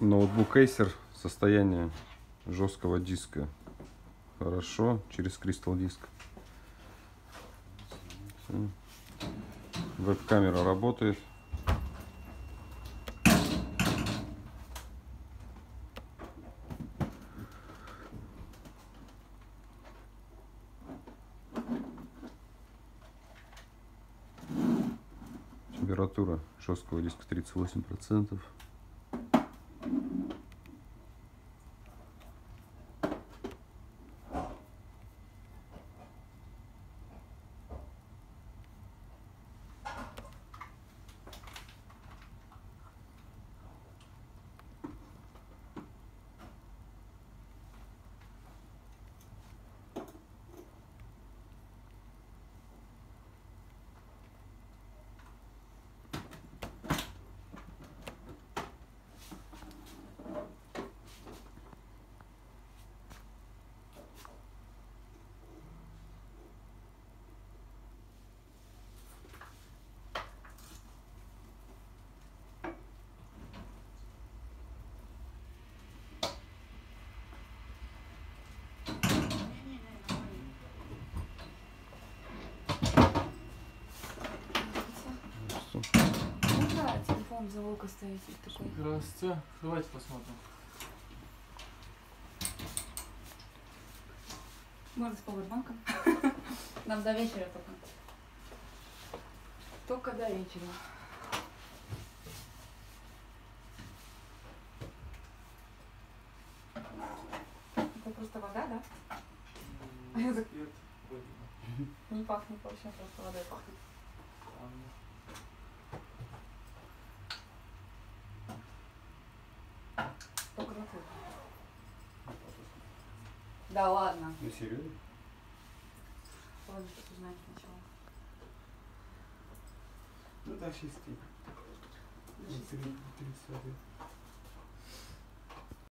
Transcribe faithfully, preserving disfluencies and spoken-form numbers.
Ноутбук Acer, состояние жесткого диска. Хорошо, через Crystal диск. Веб-камера работает. Температура жесткого диска тридцать восемь процентов. Телефон за волка стоит такой. Здравствуйте. Давайте посмотрим. Можно с пауэрбанком. Нам до вечера только. Только до вечера. Это просто вода, да? Нет, не пахнет вообще, просто водой пахнет. Только закрыто. Да ладно. Ну серьезно? Ладно, что узнать сначала. Ну да, шести. До шести. тридцать.